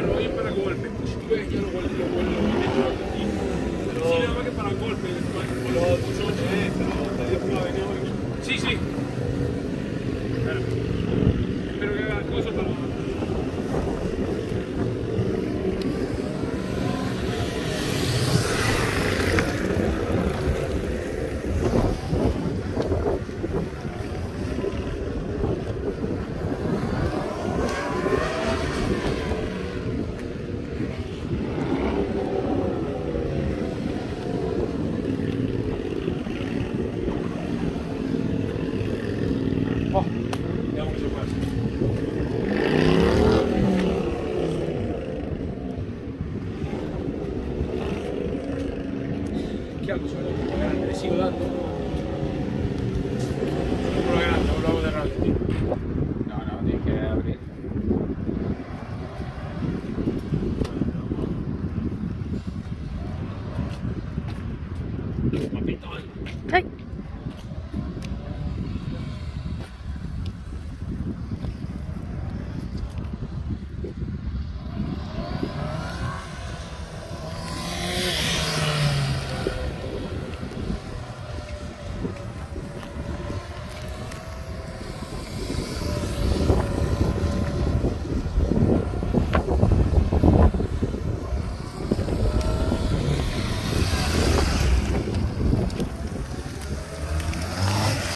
lo voy para golpe. Si tú ves que yo lo meto aquí. Pero sí, nada más que para golpe. Pero te dio una avenida hoy. Sí, sí. Espero que haga cosas para... ¿Qué hago? Le sigo dando. Lo grande, lo hago de radio, tío. No, tienes que abrir. Papito, Ay.